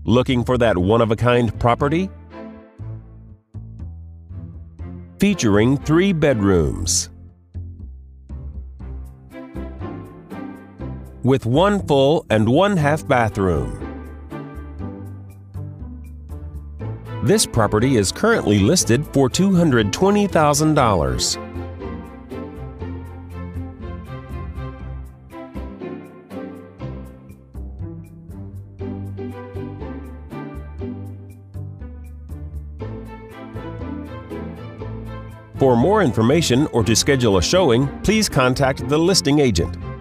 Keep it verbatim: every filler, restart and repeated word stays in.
Looking for that one-of-a-kind property? Featuring three bedrooms with one full and one half bathroom. This property is currently listed for two hundred twenty thousand dollars. For more information or to schedule a showing, please contact the listing agent.